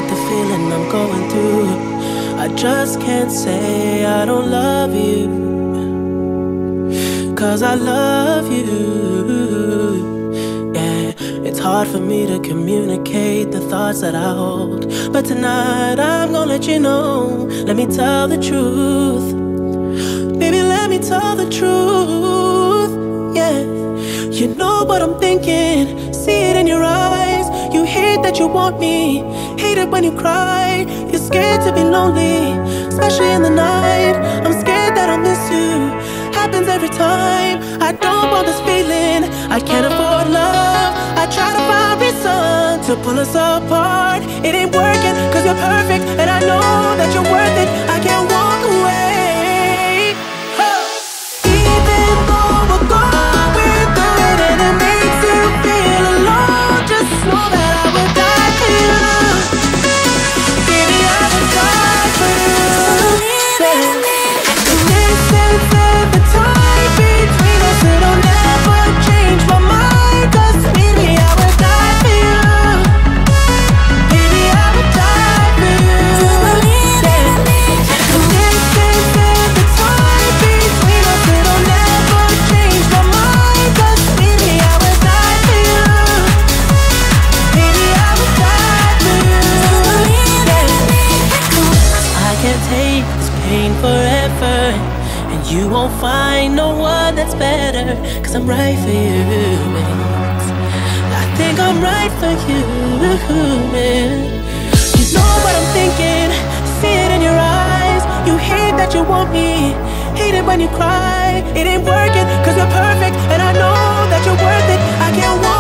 hate the feeling I'm going through. I just can't say I don't love you, 'cause I love you. Yeah, it's hard for me to communicate the thoughts that I hold, but tonight I'm gonna let you know. Let me tell the truth. Baby, let me tell the truth. Yeah, you know what I'm thinking. See it in your eyes. You hate that you want me, hate it when you cry. You're scared to be lonely, especially in the night. I'm scared that I'll miss you. Happens every time. I don't want this feeling. I can't afford love. I try to find reason to pull us apart. It ain't working, 'cause you're perfect, and I know that you're worth it. I can't walk away. Even though we're going through it and it makes you feel alone, just know that I will die for you. Baby, I will die for you. The distance and the time between us, it'll never change my mind. 'Cause baby, I will die for you. Baby, I will die for you. The distance and the time between us, it'll never change my mind. 'Cause baby, I will die for you. Baby, I will die for you. I can't take this pain forever, and you won't find no one that's better, 'cause I'm right for you, man. I think I'm right for you, man. You know what I'm thinking, see it in your eyes. You hate that you want me, hate it when you cry. It ain't working, 'cause you're perfect, and I know that you're worth it. I can't walk